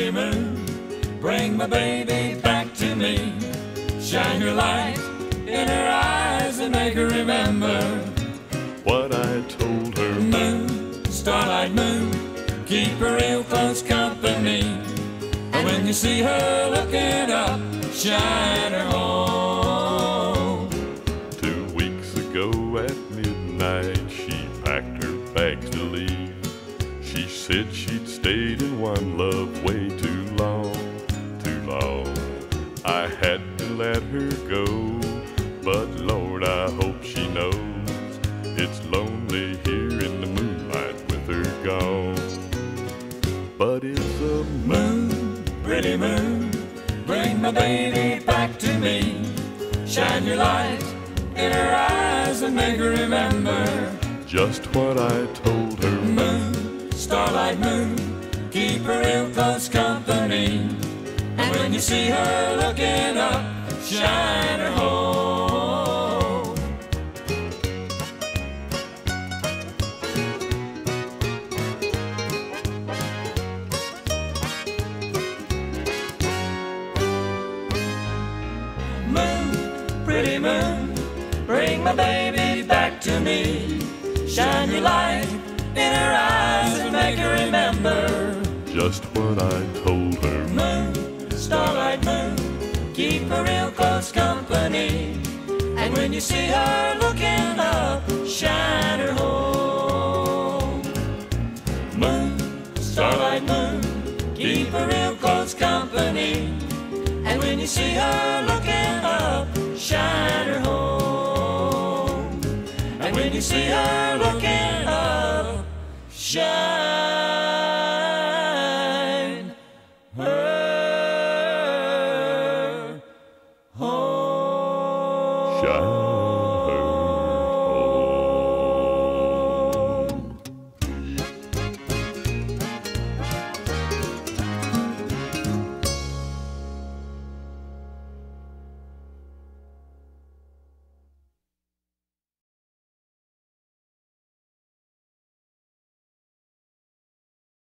pretty moon, bring my baby back to me. Shine your light in her eyes and make her remember what I told her. Moon, starlight moon, keep her real close company. And when you see her looking up, shine her home. 2 weeks ago at midnight, she packed her bags to leave. She said she'd stayed in one love way too long, too long. I had to let her go, but Lord, I hope she knows it's lonely here in the moonlight with her gone. But it's a moon, pretty moon, bring my baby back to me. Shine your light in her eyes and make her remember just what I told her. Moon, starlight moon, keep her real close company. And when you see her looking up, shine her home. Moon, pretty moon, bring my baby back to me. Shine your light in her eyes and make her remember just what I told her. Moon, starlight moon, keep her real close company. And when you see her looking up, shine her home. Moon, starlight moon, keep her real close company. And when you see her looking up, shine her home. And when you see her looking up, shine